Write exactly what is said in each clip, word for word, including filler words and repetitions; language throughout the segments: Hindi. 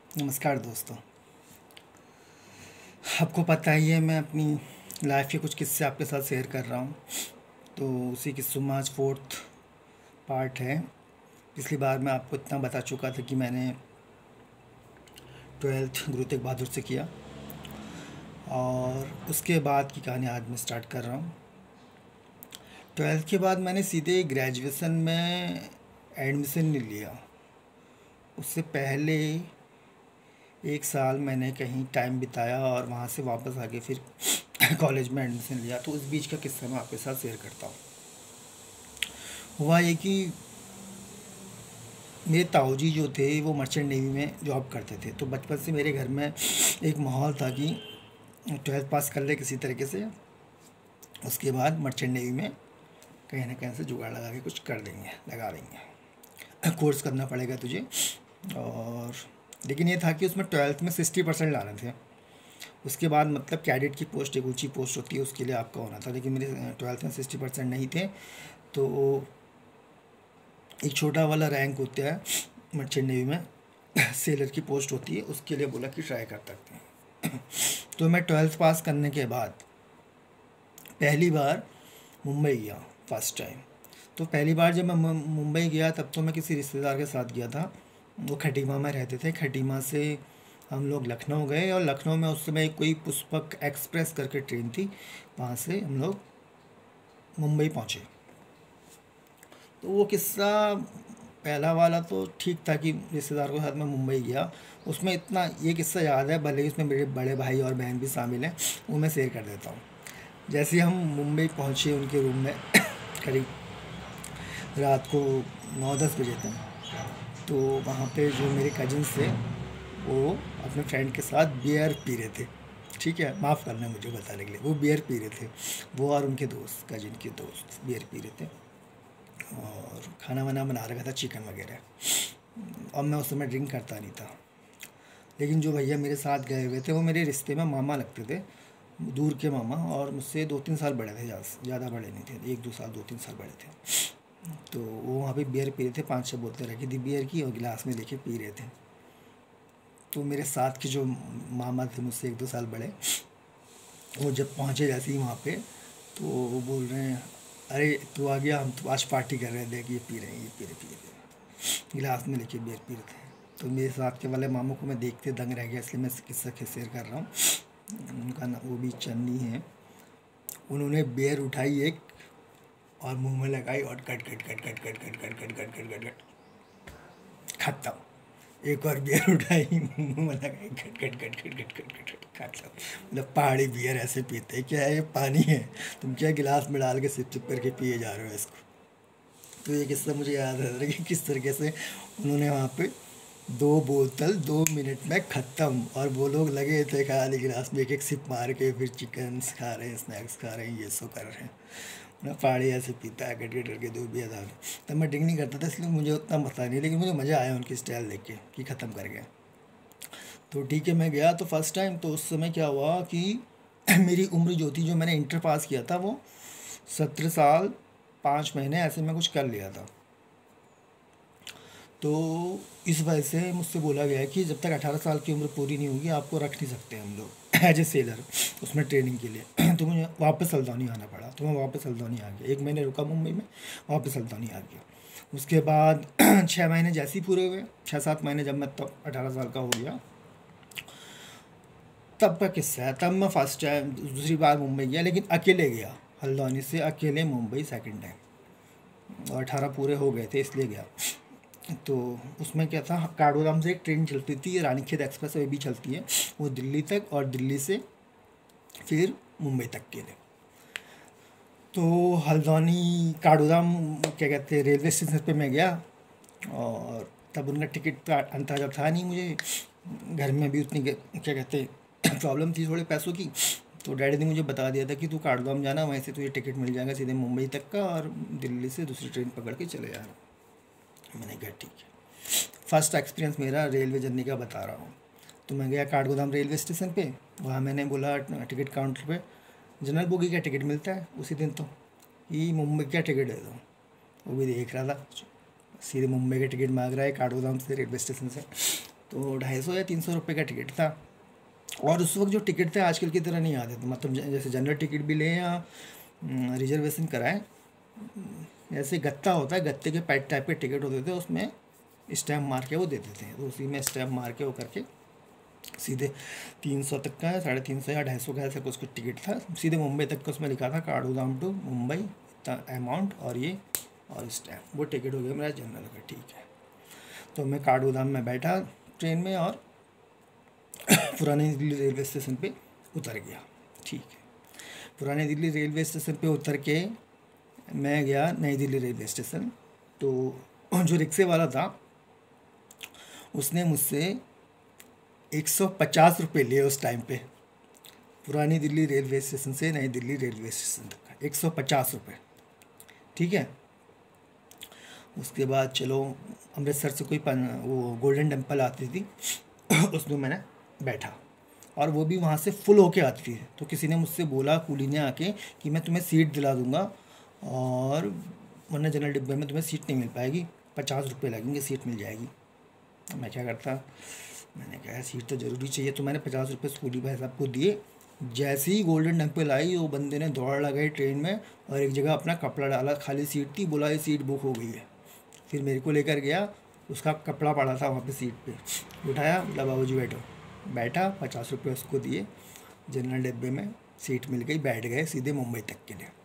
नमस्कार दोस्तों। आपको पता ही है मैं अपनी लाइफ के कुछ किस्से आपके साथ शेयर कर रहा हूँ। तो उसी किस्सों में आज फोर्थ पार्ट है। पिछली बार मैं आपको इतना बता चुका था कि मैंने ट्वेल्थ गुरु तेग बहादुर से किया, और उसके बाद की कहानी आज मैं स्टार्ट कर रहा हूँ। ट्वेल्थ के बाद मैंने सीधे ग्रेजुएशन में एडमिशन नहीं लिया। उससे पहले एक साल मैंने कहीं टाइम बिताया और वहाँ से वापस आके फिर कॉलेज में एडमिशन लिया। तो उस बीच का किस्सा मैं आपके साथ शेयर करता हूँ। हुआ ये कि मेरे ताऊजी जो थे वो मर्चेंट नेवी में जॉब करते थे। तो बचपन से मेरे घर में एक माहौल था कि ट्वेल्थ पास कर ले किसी तरीके से, उसके बाद मर्चेंट नेवी में कहीं ना कहीं से जुगाड़ लगा के कुछ कर देंगे, लगा देंगे, कोर्स करना पड़ेगा तुझे। और लेकिन ये था कि उसमें ट्वेल्थ में सिक्सटी परसेंट लाने थे। उसके बाद मतलब कैडेट की पोस्ट एक ऊंची पोस्ट होती है, उसके लिए आपका होना था। लेकिन मेरे ट्वेल्थ में सिक्सटी परसेंट नहीं थे। तो एक छोटा वाला रैंक होता है मर्चेंट नेवी में, सेलर की पोस्ट होती है, उसके लिए बोला कि ट्राई कर सकते हैं। तो मैं ट्वेल्थ पास करने के बाद पहली बार मुंबई गया, फर्स्ट टाइम। तो पहली बार जब मैं मुंबई गया तब तो मैं किसी रिश्तेदार के साथ गया था। वो खटीमा में रहते थे। खटीमा से हम लोग लखनऊ गए, और लखनऊ में उस समय कोई पुष्पक एक्सप्रेस करके ट्रेन थी, वहाँ से हम लोग मुंबई पहुँचे। तो वो किस्सा पहला वाला तो ठीक था कि रिश्तेदार के साथ मैं मुंबई गया। उसमें इतना ये किस्सा याद है, भले ही उसमें मेरे बड़े भाई और बहन भी शामिल हैं, वो मैं शेयर कर देता हूँ। जैसे हम मुंबई पहुँचे उनके रूम में करीब रात को नौ दस बजे थे। तो वहाँ पे जो मेरे कजिन्स थे वो अपने फ्रेंड के साथ बियर पी रहे थे। ठीक है, माफ़ करना मुझे बताने के लिए, वो बियर पी रहे थे। वो और उनके दोस्त, कजिन के दोस्त बियर पी रहे थे, और खाना वाना बना रखा था, चिकन वगैरह। और मैं उस समय ड्रिंक करता नहीं था। लेकिन जो भैया मेरे साथ गए हुए थे वो मेरे रिश्ते में मामा लगते थे, दूर के मामा, और मुझसे दो तीन साल बड़े थे, ज़्यादा बड़े नहीं थे, एक दो साल दो तीन साल बड़े थे। तो वो वहाँ पे बियर पी रहे थे, पाँच छः बोतलें रखी थी बियर की, और गिलास में लेके पी रहे थे। तो मेरे साथ के जो मामा थे मुझसे एक दो साल बड़े, वो जब पहुँचे जैसे ही वहाँ पे, तो वो बोल रहे हैं, अरे तू आ गया, हम तो आज पार्टी कर रहे हैं, देख ये पी रहे हैं, ये पी रहे पी रहे गिलास में लेके बियर पी रहे थे। तो मेरे साथ के वाले मामों को मैं देखते दंग रह गया, इसलिए मैं किस्सा शेयर कर रहा हूँ। उनका ना वो भी चन्नी है। उन्होंने बियर उठाई एक और मुंह में लगाई, और कट कट कट कट कट कट कट कट कट कट कट कट खत्म। एक और बियर उठाई, मुंह में लगाई, कट कट कट कट कट कट कट कट खत्म। मतलब पहाड़ी बियर ऐसे पीते हैं, क्या है ये पानी है, तुम क्या गिलास में डाल के सिप सिप करके पिए जा रहे हो इसको। तो ये किस्सा मुझे याद है कि किस तरीके से उन्होंने वहाँ पे दो बोतल दो मिनट में ख़त्म, और वो लोग लगे थे खाली गिलास में एक एक सिप मार के फिर चिकन खा रहे हैं, स्नैक्स खा रहे हैं, ये सो कर रहे हैं ना। पहाड़ी ऐसे पीता है कट कट करके, दो भी था। तब मैं ड्रिंक नहीं करता था, इसलिए मुझे उतना पता नहीं, लेकिन मुझे मज़ा आया उनकी स्टाइल देख के कि ख़त्म कर गया। तो ठीक है, मैं गया तो फर्स्ट टाइम। तो उस समय क्या हुआ कि मेरी उम्र जो थी, जो मैंने इंटर पास किया था, वो सत्रह साल पाँच महीने ऐसे में कुछ कर लिया था। तो इस वजह से मुझसे बोला गया है कि जब तक अठारह साल की उम्र पूरी नहीं होगी आपको रख नहीं सकते हम लोग एज ए सेलर उसमें ट्रेनिंग के लिए। तो मुझे वापस हल्द्वानी आना पड़ा। तो मैं वापस हल्द्वानी आ गया, एक महीने रुका मुंबई में, वापस हल्द्वानी आ गया। उसके बाद छः महीने जैसे ही पूरे हुए, छः सात महीने जब मैं तब अठारह साल का हो गया, तब का किस्सा है। तब मैं फर्स्ट टाइम दूसरी बार मुंबई गया, लेकिन अकेले गया, हल्द्वानी से अकेले मुंबई सेकेंड टाइम। और अठारह पूरे हो गए थे इसलिए गया। तो उसमें क्या था, काठगोदाम से एक ट्रेन चलती थी, रानीखेत एक्सप्रेस वे भी चलती है, वो दिल्ली तक, और दिल्ली से फिर मुंबई तक के लिए। तो हल्द्वानी काठगोदाम क्या कहते हैं रेलवे स्टेशन पे मैं गया, और तब उनका टिकट का अंदाजा था नहीं मुझे, घर में भी उतनी क्या कहते प्रॉब्लम थी थोड़े पैसों की। तो डैडी ने मुझे बता दिया था कि तू काठगोदाम जाना, वहीं से तुझे टिकट मिल जाएगा सीधे मुंबई तक का, और दिल्ली से दूसरी ट्रेन पकड़ के चले जाना। मैंने कहा ठीक है। फर्स्ट एक्सपीरियंस मेरा रेलवे जर्नी का बता रहा हूँ। तो मैं गया काठगोदाम रेलवे स्टेशन पे, वहाँ मैंने बोला टिकट काउंटर पे, जनरल बोगी का टिकट मिलता है उसी दिन, तो ये मुंबई का टिकट है। तो वो भी देख रहा था, सीधे मुंबई का टिकट मांग रहा है काठगोदाम से रेलवे स्टेशन से। तो ढाई सौ या तीन सौ रुपये का टिकट था। और उस वक्त जो टिकट थे आजकल की तरह नहीं आते थे, मतलब जैसे जनरल टिकट भी लें या रिजर्वेशन कराएं, ऐसे गत्ता होता है, गत्ते के पैट टाइप के टिकट होते थे, उसमें स्टैम्प मार के वो देते थे, तो उसी में स्टैम्प मार के वो करके सीधे तीन सौ तक का, साढ़े तीन सौ या ढाई सौ का ऐसा कुछ कुछ टिकट था, सीधे मुंबई तक का उसमें लिखा था काठगोदाम टू मुंबई इतना अमाउंट और ये और स्टैम्प, वो टिकट हो गया मेरा जनरल का। ठीक है, तो मैं काठगोदाम में बैठा ट्रेन में और पुरानी दिल्ली रेलवे स्टेशन पे उतर गया। ठीक है, पुरानी दिल्ली रेलवे स्टेशन पे उतर के मैं गया नई दिल्ली रेलवे स्टेशन। तो जो रिक्शे वाला था उसने मुझसे एक सौ पचास रुपये लिए उस टाइम पे, पुरानी दिल्ली रेलवे स्टेशन से नई दिल्ली रेलवे स्टेशन तक का एक सौ पचास रुपये। ठीक है, उसके बाद चलो अमृतसर से कोई पन वो गोल्डन टेम्पल आती थी उसमें मैंने बैठा, और वो भी वहाँ से फुल होके आती थी। तो किसी ने मुझसे बोला, कूली ने आके, कि मैं तुम्हें सीट दिला दूँगा और वरना जनरल डिब्बे में तुम्हें सीट नहीं मिल पाएगी, पचास रुपये लगेंगे, सीट मिल जाएगी। मैं क्या करता, मैंने कहा सीट तो ज़रूरी चाहिए, तो मैंने पचास रुपये स्कूली भाई साहब को दिए। जैसे ही गोल्डन टेम्पल आई, वो बंदे ने दौड़ लगाई ट्रेन में और एक जगह अपना कपड़ा डाला, खाली सीट थी, बोला ये सीट बुक हो गई है। फिर मेरे को लेकर गया, उसका कपड़ा पड़ा था वहाँ पे सीट पे, उठाया, बोला बाबू जी बैठो, बैठा, पचास रुपये उसको दिए, जनरल डिब्बे में सीट मिल गई, बैठ गए सीधे मुंबई तक के लिए।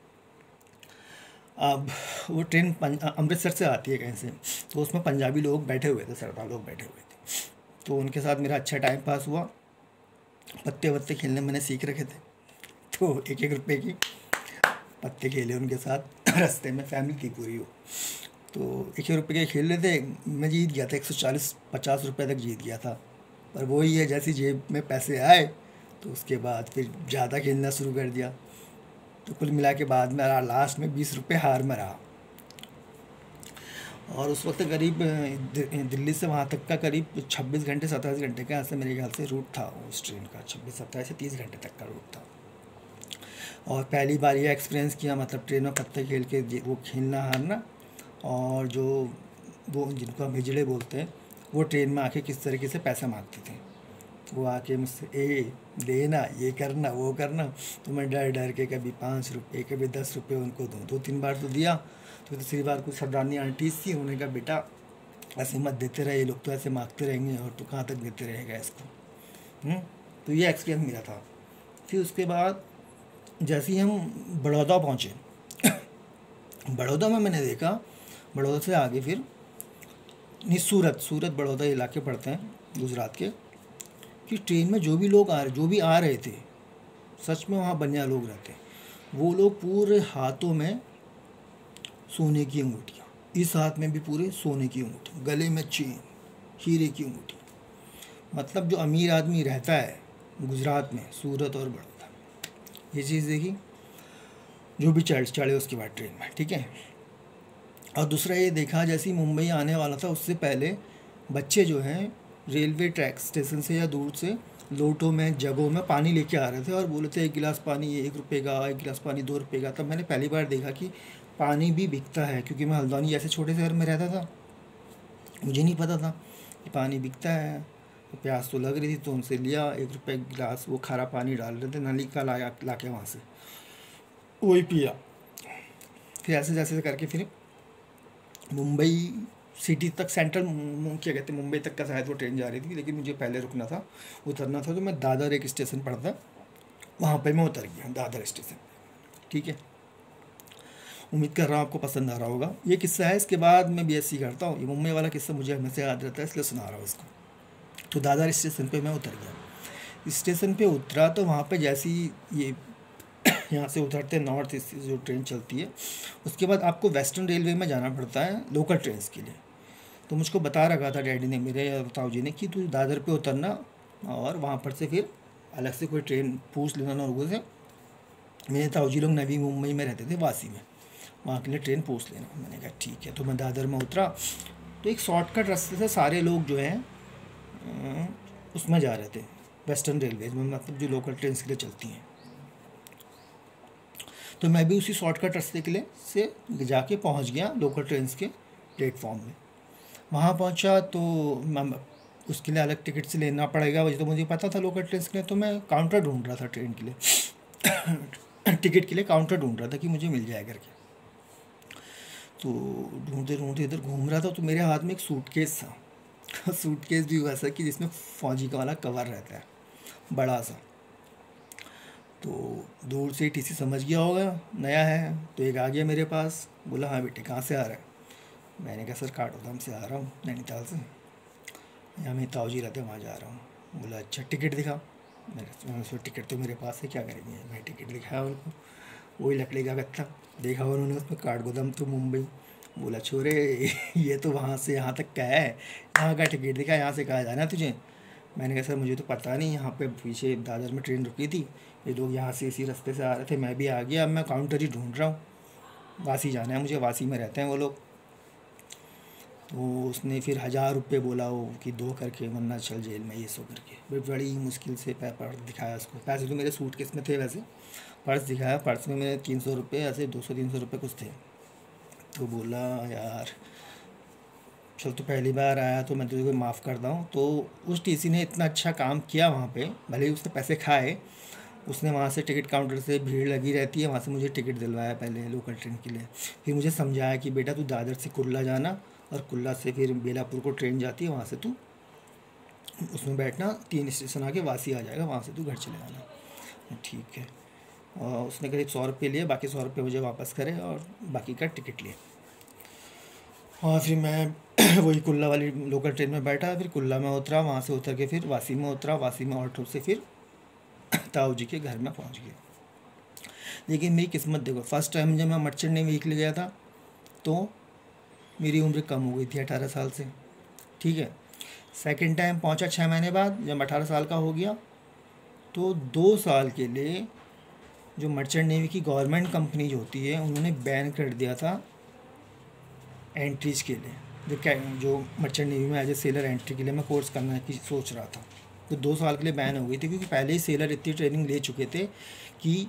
अब वो ट्रेन अमृतसर से आती है कहीं से, तो उसमें पंजाबी लोग बैठे हुए थे, सरदार लोग बैठे हुए थे, तो उनके साथ मेरा अच्छा टाइम पास हुआ। पत्ते वत्ते खेलने मैंने सीख रखे थे, तो एक एक रुपये की पत्ते खेले उनके साथ रास्ते में, फैमिली थी पूरी वो। तो एक एक रुपये के खेल रहे थे, मैं जीत गया था, एक सौ चालीस पचास रुपये तक जीत गया था। पर वही है, जैसे जेब में पैसे आए तो उसके बाद फिर ज़्यादा खेलना शुरू कर दिया, तो कुल मिला के बाद में लास्ट में बीस रुपये हार में रहा। और उस वक्त करीब दिल्ली से वहाँ तक का करीब छब्बीस घंटे सत्ताईस घंटे का ऐसे मेरे ख्याल से रूट था उस ट्रेन का, छब्बीस सत्ताईस से तीस घंटे तक का रूट था। और पहली बार ये एक्सपीरियंस किया, मतलब ट्रेन में पत्ते खेल के वो खेलना हारना, और जो वो जिनको हम हिजड़े बोलते हैं, वो ट्रेन में आके किस तरीके से पैसा मांगते थे, वो आके मुझसे ए देना, ये करना, वो करना, तो मैं डर डर के कभी पाँच रुपये कभी दस रुपये उनको दूँ। दो तीन बार तो दिया, तो तीसरी बार कुछ सरदारनी आंटी थी, उन्होंने कहा बेटा ऐसे मत देते रहे, ये लोग तो ऐसे मांगते रहेंगे और तो कहाँ तक देते रहेगा इसको। हुँ? तो ये एक्सपीरियंस मेरा था। फिर उसके बाद जैसे ही हम बड़ौदा पहुँचे बड़ौदा में मैंने देखा, बड़ौदा से आगे फिर नहीं सूरत सूरत बड़ौदा इलाके पड़ते हैं गुजरात के, कि ट्रेन में जो भी लोग आ रहे जो भी आ रहे थे, सच में वहाँ बनिया लोग रहते, वो लोग पूरे हाथों में सोने की अंगूठियाँ, इस हाथ में भी पूरे सोने की अंगूठी, गले में चेन, हीरे की अंगूठी। मतलब जो अमीर आदमी रहता है गुजरात में, सूरत और बड़ौदा, ये चीज़ देखी जो भी चढ़ चढ़े उसके बाद ट्रेन में। ठीक है, और दूसरा ये देखा, जैसे ही मुंबई आने वाला था उससे पहले बच्चे जो हैं रेलवे ट्रैक स्टेशन से या दूर से लोटों में जगों में पानी लेके आ रहे थे और बोले थे एक गिलास पानी एक रुपये का, एक गिलास पानी दो रुपये का। तब मैंने पहली बार देखा कि पानी भी बिकता है, क्योंकि मैं हल्द्वानी जैसे छोटे शहर में रहता था, मुझे नहीं पता था कि पानी बिकता है। तो प्यास तो लग रही थी, तो उनसे लिया एक रुपये गिलास, वो खारा पानी डाल रहे थे नली का, लाया ला के वहाँ से वही पिया। फिर ऐसे जैसे करके फिर मुंबई सिटी तक, सेंट्रल क्या कहते हैं मुंबई तक का शायद वो ट्रेन जा रही थी, लेकिन मुझे पहले रुकना था, उतरना था, तो मैं दादर एक स्टेशन पड़ता, वहाँ पे मैं उतर गया दादर स्टेशन। ठीक है, उम्मीद कर रहा हूँ आपको पसंद आ रहा होगा। ये किस्सा है, इसके बाद मैं बीएससी करता हूँ, ये मुंबई वाला किस्सा मुझे हमेशा याद रहता है, इसलिए सुना रहा हूँ इसको। तो दादर स्टेशन पर मैं उतर गया। स्टेशन पर उतरा तो वहाँ पर जैसी ये यहाँ से उतरते नॉर्थ ईस्ट जो ट्रेन चलती है, उसके बाद आपको वेस्टर्न रेलवे में जाना पड़ता है लोकल ट्रेन्स के लिए। तो मुझको बता रखा था डैडी ने, मेरे या ताऊ जी ने, कि तू दादर पे उतरना और वहाँ पर से फिर अलग से कोई ट्रेन पूछ लेना लोगों से। मेरे ताऊ जी लोग नवी मुंबई में रहते थे, वासी में, वहाँ के लिए ट्रेन पूछ लेना। मैंने कहा ठीक है। तो मैं दादर में उतरा, तो एक शॉर्टकट रास्ते से सारे लोग जो हैं उसमें जा रहे थे, वेस्टर्न रेलवेज में, मतलब जो लोकल ट्रेन के लिए चलती हैं। तो मैं भी उसी शॉर्टकट रास्ते के लिए से जाके पहुंच गया लोकल ट्रेन्स के प्लेटफॉर्म में। वहाँ पहुंचा तो उसके लिए अलग टिकट से लेना पड़ेगा, वही तो मुझे पता था लोकल ट्रेन के लिए। तो मैं काउंटर ढूंढ रहा था ट्रेन के लिए टिकट के लिए काउंटर ढूंढ रहा था कि मुझे मिल जाए करके। तो ढूंढते ढूंढते इधर घूम रहा था तो मेरे हाथ में एक सूटकेस था सूटकेस भी वैसा कि जिसमें फौजी का वाला कवर रहता है बड़ा सा। तो दूर से टीसी समझ गया होगा नया है, तो एक आ गया मेरे पास, बोला हाँ बेटे कहाँ से आ रहा है। मैंने कहा सर काठगोदाम से आ रहा हूँ, नैनीताल से, यहाँ मेरे ताऊजी रहते हैं वहाँ जा रहा हूँ। बोला अच्छा टिकट दिखा। मैंने उसको टिकट तो मेरे पास है, क्या करेंगे भाई। टिकट दिखाया उनको, वही लकड़ी का गत्ता देखा उन्होंने, उसमें काठगोदाम तो मुंबई। बोला छोरे ये तो वहाँ से यहाँ तक का है, यहाँ का टिकट दिखा, यहाँ से कहाँ जाना है तुझे। मैंने कहा सर मुझे तो पता नहीं, यहाँ पे पीछे दादर में ट्रेन रुकी थी, ये लोग यहाँ से इसी रास्ते से आ रहे थे, मैं भी आ गया, अब मैं काउंटर ही ढूंढ रहा हूँ, वासी जाना है मुझे, वासी में रहते हैं वो लोग। तो उसने फिर हज़ार रुपये बोला वो कि दो करके वरना चल जेल में, ये सो करके। फिर बड़ी मुश्किल से पर्स दिखाया उसको, पैसे तो मेरे सूटकेस में थे वैसे, पर्स दिखाया, पर्स में मेरे तीन सौ रुपये ऐसे दो सौ तीन सौ रुपये कुछ थे। तो बोला यार चल तो पहली बार आया तो मैं तुझे माफ़ करता हूँ। तो उस टीसी ने इतना अच्छा काम किया वहाँ पे, भले ही उसने पैसे खाए, उसने वहाँ से टिकट काउंटर से भीड़ लगी रहती है, वहाँ से मुझे टिकट दिलवाया पहले लोकल ट्रेन के लिए। फिर मुझे समझाया कि बेटा तू दादर से कुल्ला जाना और कुल्ला से फिर बेलापुर को ट्रेन जाती है, वहाँ से तू उसमें बैठना, तीन स्टेशन आके वासी आ जाएगा, वहाँ से तू घर चले जाना। ठीक है। और उसने करीब सौ रुपये लिए, बाकी सौ रुपये मुझे वापस करे और बाकी का टिकट लिए। और फिर मैं वही कुल्ला वाली लोकल ट्रेन में बैठा, फिर कुल्ला में उतरा, वहाँ से उतर के फिर वासी में उतरा, वासी में ऑटो से फिर ताऊ जी के घर में पहुँच गए। लेकिन मेरी किस्मत देखो, फर्स्ट टाइम जब मैं मर्चेंट नेवी के लिए गया था तो मेरी उम्र कम हो गई थी अठारह साल से, ठीक है। सेकंड टाइम पहुंचा छः महीने बाद, जब अठारह साल का हो गया तो दो साल के लिए जो मर्चेंट नेवी की गवर्नमेंट कंपनी जो होती है उन्होंने बैन कर दिया था एंट्रीज के लिए। जो क्या जो मर्चेंट नेवी में एज ए सेलर एंट्री के लिए मैं कोर्स करने की सोच रहा था, तो दो साल के लिए बैन हो गई थी, क्योंकि पहले ही सेलर इतनी ट्रेनिंग ले चुके थे कि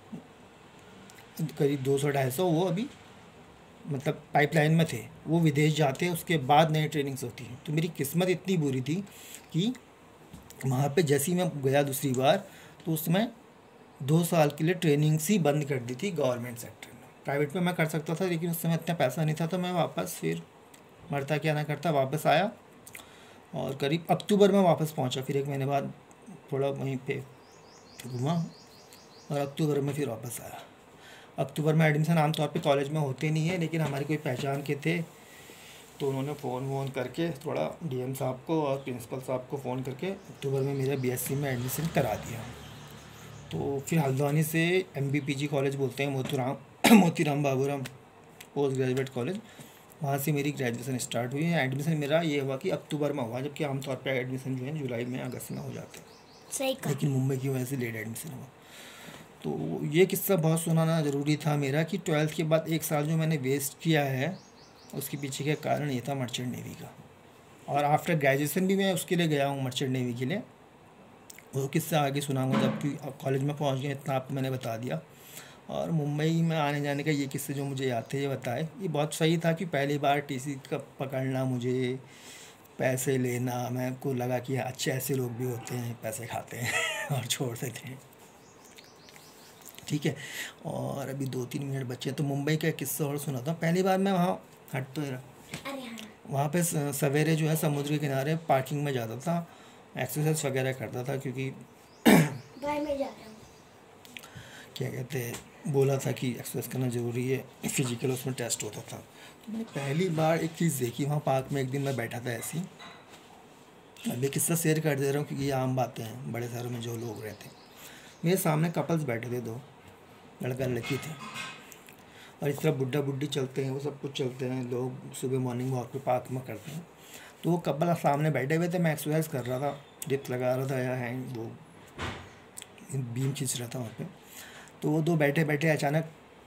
करीब दो सौ ढाई सौ वो अभी मतलब पाइपलाइन में थे, वो विदेश जाते हैं, उसके बाद नई ट्रेनिंग्स होती हैं। तो मेरी किस्मत इतनी बुरी थी कि वहाँ पे जैसे ही मैं गया दूसरी बार तो उसमें दो साल के लिए ट्रेनिंग्स ही बंद कर दी थी गवर्नमेंट सेक्टर में। प्राइवेट में मैं कर सकता था लेकिन उस समय इतना पैसा नहीं था, तो मैं वापस फिर मरता क्या ना करता वापस आया और करीब अक्टूबर में वापस पहुँचा। फिर एक महीने बाद थोड़ा वहीं पे घूमा और अक्टूबर में फिर वापस आया। अक्टूबर में एडमिशन आमतौर पे कॉलेज में होते नहीं है, लेकिन हमारे कोई पहचान के थे तो उन्होंने फ़ोन वोन करके थोड़ा डीएम साहब को और प्रिंसिपल साहब को फ़ोन करके अक्टूबर में मेरा बीएससी में एडमिशन करा दिया। तो फिर हल्द्वानी से एमबीपीजी कॉलेज बोलते हैं, Motiram Motiram Baburam post graduate college, वहाँ से मेरी ग्रेजुएशन स्टार्ट हुई है। एडमिशन मेरा ये हुआ कि अक्टूबर में हुआ, जबकि आमतौर पर एडमिशन जो है जुलाई में अगस्त में हो जाते हैं, सही कहा। लेकिन मुंबई की वजह से लेट एडमिशन हुआ। तो ये किस्सा बहुत सुनाना ज़रूरी था मेरा कि ट्वेल्थ के बाद एक साल जो मैंने वेस्ट किया है उसके पीछे का कारण ये था मर्चेंट नेवी का। और आफ्टर ग्रेजुएशन भी मैं उसके लिए गया हूँ मर्चेंट नेवी के लिए, वो किस्सा आगे सुनाऊंगा जब कॉलेज में पहुँच गया, इतना आपको मैंने बता दिया। और मुंबई में आने जाने का ये किस्से जो मुझे याद थे ये बताए, ये बहुत सही था कि पहली बार टीसी का पकड़ना, मुझे पैसे लेना, मेरे को लगा कि अच्छे ऐसे लोग भी होते हैं पैसे खाते हैं और छोड़ देते हैं, ठीक है। और अभी दो तीन मिनट बचे हैं तो मुंबई का किस्सा और सुनाता हूँ। पहली बार मैं वहाँ हट तो वहाँ पे सवेरे जो है समुद्र के किनारे पार्किंग में जाता था, एक्सरसाइज वगैरह करता था, क्योंकि भाई मैं जा रहा हूँ, क्या कहते हैं बोला था कि एक्सरसाइज करना ज़रूरी है, फिजिकल उसमें टेस्ट होता था। तो मैंने पहली बार एक चीज़ देखी वहाँ पार्क में, एक दिन मैं बैठा था ऐसी, अभी किस्सा शेयर कर दे रहा हूँ क्योंकि ये आम बातें हैं बड़े शहरों में जो लोग रहते हैं। मेरे सामने कपल्स बैठे थे, दो लड़का लड़की थे, और इस तरह बुढ़ा बुढ़ी चलते हैं, वो सब कुछ चलते हैं लोग, सुबह मॉर्निंग वॉक पे पार्क में करते हैं। तो वो कपल सामने बैठे हुए थे, मैं एक्सरसाइज कर रहा था, डिप्स लगा रहा था या हैंड वो बीम खींच रहा था वहाँ पे। तो वो दो बैठे बैठे अचानक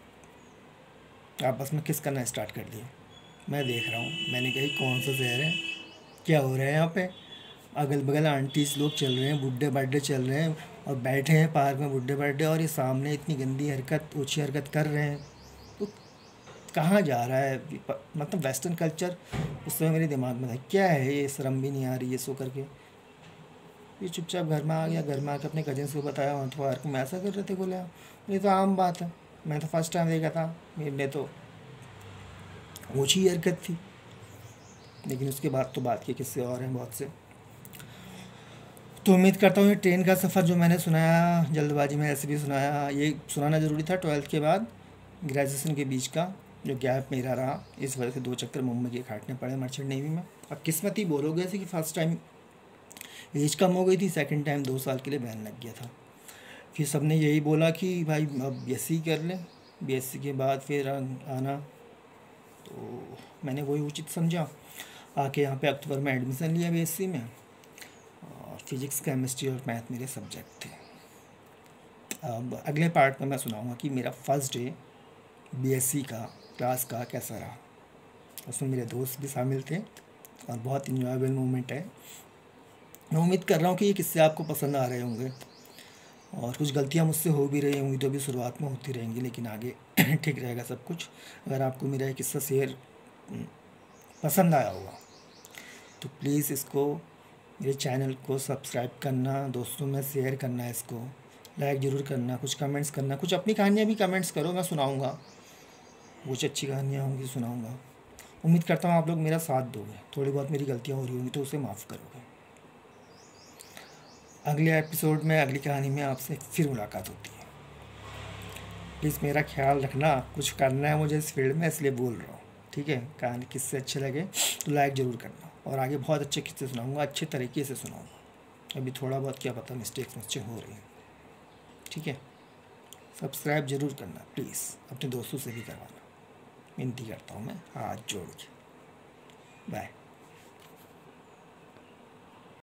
आपस में किस करना स्टार्ट कर दिया। मैं देख रहा हूँ, मैंने कही कौन सा शहर है, क्या हो रहा है यहाँ पे। अगल बगल आंटीज लोग चल रहे हैं, बुढ़े बर्थडे चल रहे हैं और बैठे हैं पार्क में बुढ़े बर्थडे, और ये सामने इतनी गंदी हरकत, ऊँची हरकत कर रहे हैं। तो कहाँ जा रहा है, मतलब वेस्टर्न कल्चर उस समय मेरे दिमाग में था, क्या है ये, शर्म भी नहीं आ रही है सो करके। ये चुपचाप घर में आ गया, घर में आकर अपने कजिन्स को बताया, वहाँ तो पार्क में ऐसा कर रहे थे। बोले ये तो आम बात है, मैं तो फर्स्ट टाइम देखा था, मेरे तो ऊँची हरकत थी। लेकिन उसके बाद तो बात के किस्से और हैं बहुत से। तो उम्मीद करता हूँ ये ट्रेन का सफ़र जो मैंने सुनाया जल्दबाजी में ऐसे भी सुनाया, ये सुनाना ज़रूरी था ट्वेल्थ के बाद ग्रेजुएशन के बीच का जो गैप मेरा रहा, इस वजह से दो चक्कर मुंबई के काटने पड़े मर्चेंट नेवी में। अब किस्मत ही बोलोगे ऐसे कि फ़र्स्ट टाइम एज कम हो गई थी, सेकंड टाइम दो साल के लिए बैन लग गया था। फिर सब ने यही बोला कि भाई अब बी एस सी कर ले, बी एस सी के बाद फिर आना, तो मैंने वही उचित समझा, आके यहाँ पे अक्टूबर में एडमिशन लिया बी एस सी में। और फिज़िक्स केमिस्ट्री और मैथ मेरे सब्जेक्ट थे। अब अगले पार्ट में मैं सुनाऊंगा कि मेरा first day B S C का क्लास का कैसा रहा। उसमें मेरे दोस्त भी शामिल थे और बहुत इन्जॉयबल मोमेंट है। मैं उम्मीद कर रहा हूँ कि ये किस्से आपको पसंद आ रहे होंगे, और कुछ गलतियाँ मुझसे हो भी रही होंगी तो भी शुरुआत में होती रहेंगी, लेकिन आगे ठीक रहेगा सब कुछ। अगर आपको मेरा ये किस्सा शेयर पसंद आया होगा तो प्लीज़ इसको, मेरे चैनल को सब्सक्राइब करना, दोस्तों में शेयर करना, इसको लाइक ज़रूर करना, कुछ कमेंट्स करना, कुछ अपनी कहानियाँ भी कमेंट्स करो, मैं सुनाऊँगा, कुछ अच्छी कहानियाँ होंगी सुनाऊँगा। उम्मीद करता हूँ आप लोग मेरा साथ दोगे, थोड़ी बहुत मेरी गलतियाँ हो रही होंगी तो उसे माफ़ करोगे। अगले एपिसोड में अगली कहानी में आपसे फिर मुलाकात होती है। प्लीज़ मेरा ख्याल रखना, कुछ करना है मुझे इस फील्ड में इसलिए बोल रहा हूँ, ठीक है। कहानी किससे अच्छे लगे तो लाइक ज़रूर करना, और आगे बहुत अच्छे किस्से सुनाऊँगा, अच्छे तरीके से सुनाऊँगा। अभी थोड़ा बहुत क्या पता मिस्टेक्स मुझसे हो रही हैं, ठीक है। सब्सक्राइब ज़रूर करना प्लीज़, अपने दोस्तों से भी करवाना, विनती करता हूँ मैं हाथ जोड़ के। बाय।